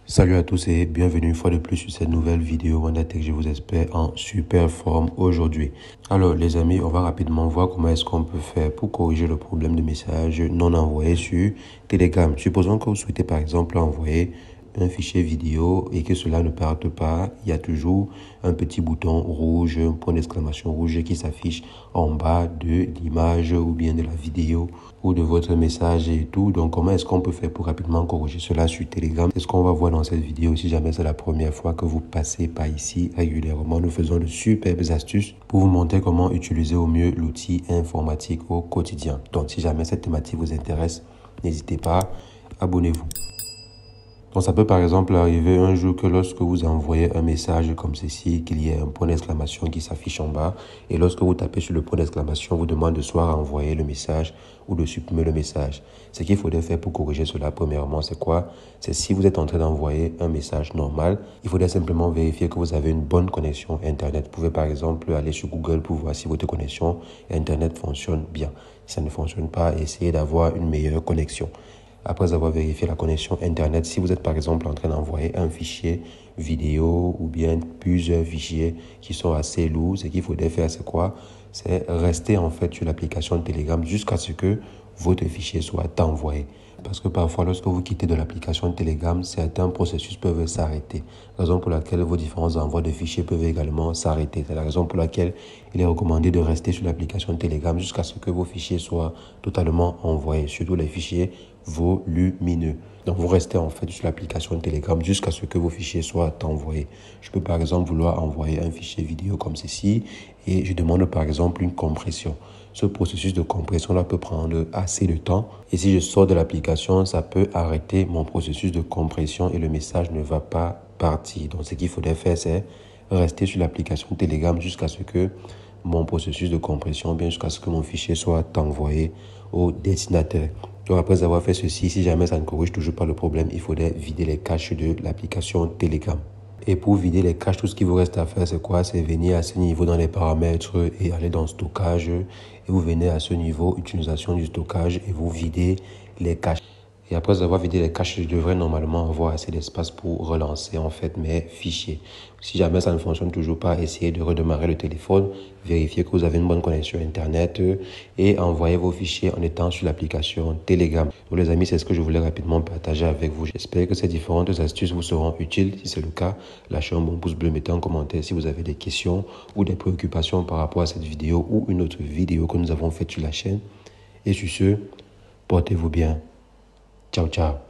Salut à tous et bienvenue une fois de plus sur cette nouvelle vidéo WandaTech. Je vous espère en super forme aujourd'hui. Alors les amis, on va rapidement voir comment est-ce qu'on peut faire pour corriger le problème de messages non envoyés sur Telegram. Supposons que vous souhaitez par exemple envoyer un fichier vidéo et que cela ne parte pas. Il y a toujours un petit bouton rouge, un point d'exclamation rouge qui s'affiche en bas de l'image ou bien de la vidéo ou de votre message et tout. Donc comment est-ce qu'on peut faire pour rapidement corriger cela sur Telegram? C'est ce qu'on va voir dans cette vidéo. Si jamais c'est la première fois que vous passez par ici régulièrement, nous faisons de superbes astuces pour vous montrer comment utiliser au mieux l'outil informatique au quotidien. Donc si jamais cette thématique vous intéresse, n'hésitez pas, abonnez-vous. Donc ça peut par exemple arriver un jour que lorsque vous envoyez un message comme ceci, qu'il y ait un point d'exclamation qui s'affiche en bas et lorsque vous tapez sur le point d'exclamation, vous demande de soit renvoyer le message ou de supprimer le message. Ce qu'il faudrait faire pour corriger cela, premièrement, c'est quoi? C'est si vous êtes en train d'envoyer un message normal, il faudrait simplement vérifier que vous avez une bonne connexion Internet. Vous pouvez par exemple aller sur Google pour voir si votre connexion Internet fonctionne bien. Si ça ne fonctionne pas, essayez d'avoir une meilleure connexion. Après avoir vérifié la connexion Internet, si vous êtes par exemple en train d'envoyer un fichier vidéo ou bien plusieurs fichiers qui sont assez lourds, ce qu'il faudrait faire, c'est quoi? C'est rester en fait sur l'application Telegram jusqu'à ce que votre fichier soit envoyé. Parce que parfois, lorsque vous quittez de l'application Telegram, certains processus peuvent s'arrêter. Raison pour laquelle vos différents envois de fichiers peuvent également s'arrêter. C'est la raison pour laquelle il est recommandé de rester sur l'application Telegram jusqu'à ce que vos fichiers soient totalement envoyés, surtout les fichiers volumineux. Donc, vous restez en fait sur l'application Telegram jusqu'à ce que vos fichiers soient envoyés. Je peux par exemple vouloir envoyer un fichier vidéo comme ceci et je demande par exemple une compression. Ce processus de compression-là peut prendre assez de temps. Et si je sors de l'application, ça peut arrêter mon processus de compression et le message ne va pas partir. Donc, ce qu'il faudrait faire, c'est rester sur l'application Telegram jusqu'à ce que mon processus de compression, bien jusqu'à ce que mon fichier soit envoyé au destinataire. Donc, après avoir fait ceci, si jamais ça ne corrige toujours pas le problème, il faudrait vider les caches de l'application Telegram. Et pour vider les caches, tout ce qu'il vous reste à faire, c'est quoi? C'est venir à ce niveau dans les paramètres et aller dans stockage. Et vous venez à ce niveau, utilisation du stockage, et vous videz les caches. Et après avoir vidé les caches, je devrais normalement avoir assez d'espace pour relancer en fait mes fichiers. Si jamais ça ne fonctionne toujours pas, essayez de redémarrer le téléphone, vérifiez que vous avez une bonne connexion Internet et envoyez vos fichiers en étant sur l'application Telegram. Donc les amis, c'est ce que je voulais rapidement partager avec vous. J'espère que ces différentes astuces vous seront utiles. Si c'est le cas, lâchez un bon pouce bleu, mettez en commentaire si vous avez des questions ou des préoccupations par rapport à cette vidéo ou une autre vidéo que nous avons faite sur la chaîne. Et sur ce, portez-vous bien. Ciao, ciao.